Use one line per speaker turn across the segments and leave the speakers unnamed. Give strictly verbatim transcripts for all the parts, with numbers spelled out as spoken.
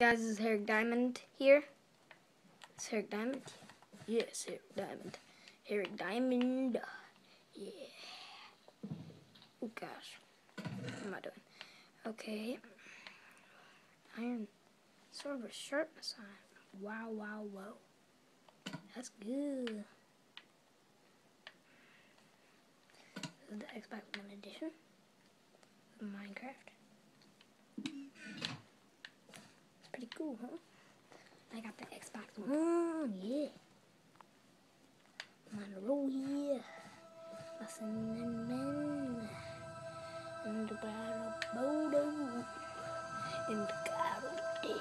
Guys, this is Eric Diamond here. It's Eric Diamond. Yes, Eric Diamond. Eric Diamond. Yeah. Oh gosh. What am I doing? Okay. Iron sort of a sharpness on it. Wow, wow, whoa. That's good. This is the Xbox One edition of Minecraft. It's pretty cool, huh? I got the Xbox One, yeah. I'm on the road here. Listening men. And the battle bodo. And the cattle dead.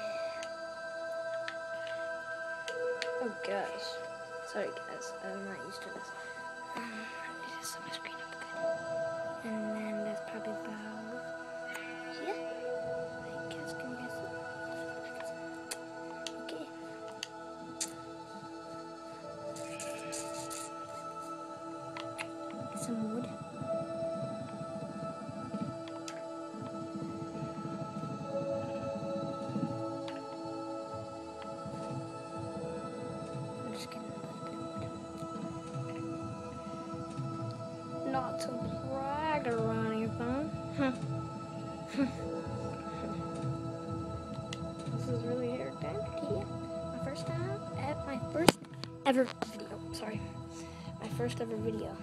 Oh gosh. Sorry guys, I'm not used to this. Um, let me just set my screen up good. And then that's probably about, yeah. I guess, can guess it. Okay. Get some wood. I'm just getting a little bit of wood. Not to brag or anything. Huh. This is really Eric Diamond here. My first time at my first ever video. Sorry. My first ever video.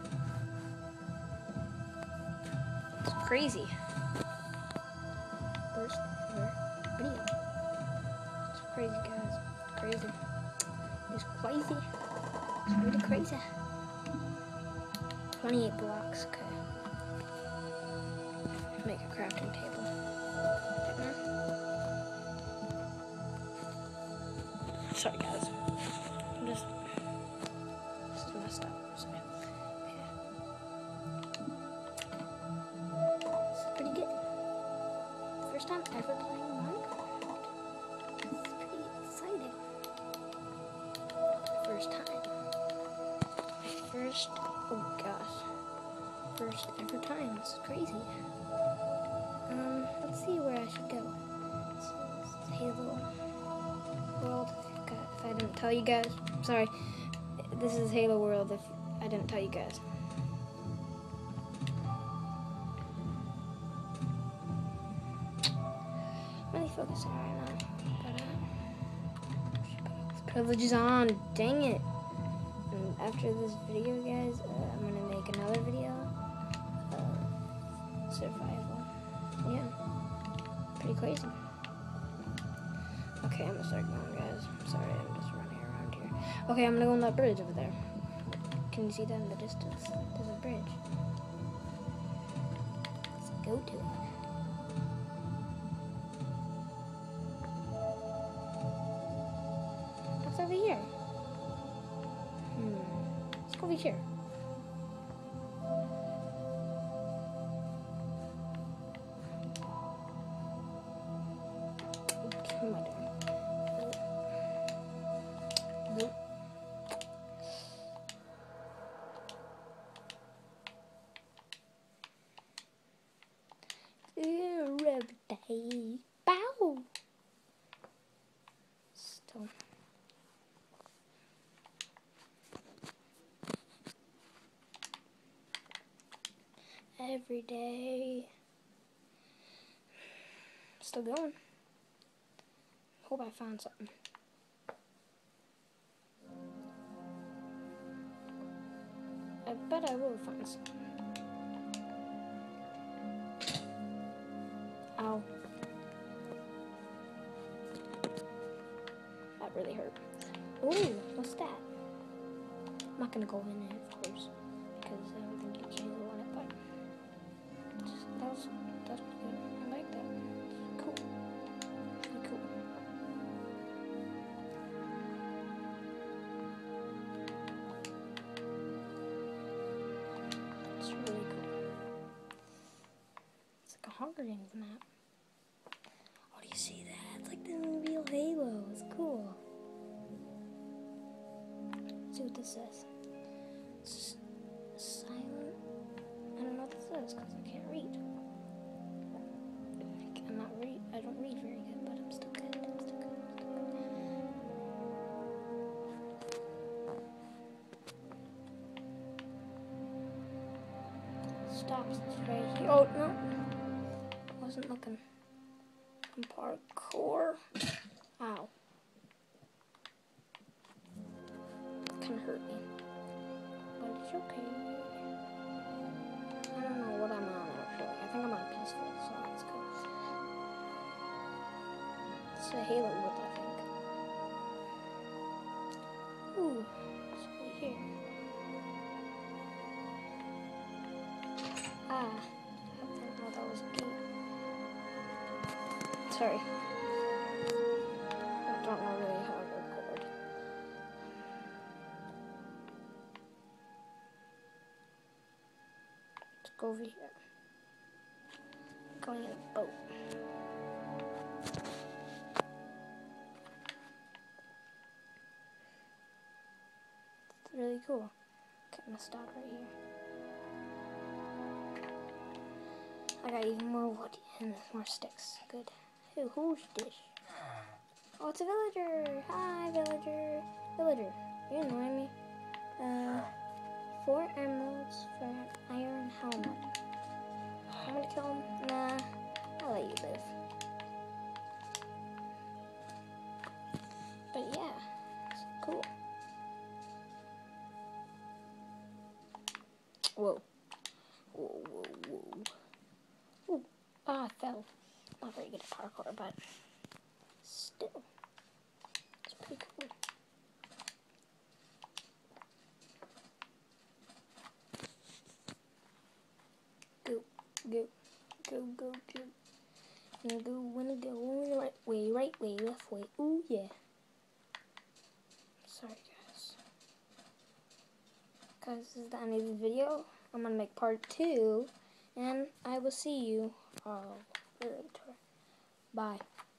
It's crazy. First ever video. It's crazy, guys. Crazy. It's crazy. It's really crazy. twenty-eight blocks. Okay. Make a crafting table. Right now. Sorry, guys. I'm just. This is messed up. Sorry. Okay. This is pretty good. First time ever playing Minecraft. It's pretty exciting. First time. My first. Oh gosh. First ever time. It's crazy. Um, let's see where I should go. This is Halo World. God, if I didn't tell you guys, sorry. This is Halo World. If I didn't tell you guys. I'm really focusing right now. But uh, privileges on. Dang it. And after this video, guys, uh, I'm gonna make another video. Uh, survival. Yeah, pretty crazy. Okay, I'm gonna start going, guys. I'm sorry, I'm just running around here. Okay, I'm gonna go on that bridge over there. Can you see that in the distance? There's a bridge. Let's go to it. What's over here? Hmm. Let's go over here. What am I doing? Nope. Everyday bow. Still. Every day. Still going. Hope I found something. I bet I will find something. Ow. That really hurt. Ooh, what's that? I'm not gonna go in it, of course, because I don't think you can go in it, but just, that was, that's pretty good. I like that. Cool. Really cool. It's really cool. It's like a Hunger Games map. Oh, do you see that? It's like the real Halo. It's cool. Let's see what this says. S silent. I don't know what this says because I can't read. I cannot read. I don't read very good, but I'm still good. stops right here. Oh, no. Wasn't looking. Parkour. Ow. Kind of hurt me. But it's okay. I don't know what I'm on actually. I think I'm on peaceful, so that's good. It's a Halo whip, I think. Ooh, it's right here. Ah, I didn't know that was a gate. Sorry. I don't know really how to record. Let's go over here. Going in a boat. It's really cool. Okay, I'm gonna stop right here. I got even more wood and more sticks. Good. Who, who's this? Oh, it's a villager. Hi, villager. Villager, you annoying me. Uh, four emeralds for an iron helmet. I'm gonna kill him. Nah, I'll let you live. But yeah, it's cool. Whoa. Whoa, whoa, whoa. Ooh. Ah, I fell. Not very good at parkour, but still. It's pretty cool. Go, go, go, go, go. Wanna go, wanna go, right way, right way, left way. Ooh, yeah. Sorry, guys. Guys, this is the end of the video. I'm gonna make part two, and I will see you all later. Bye.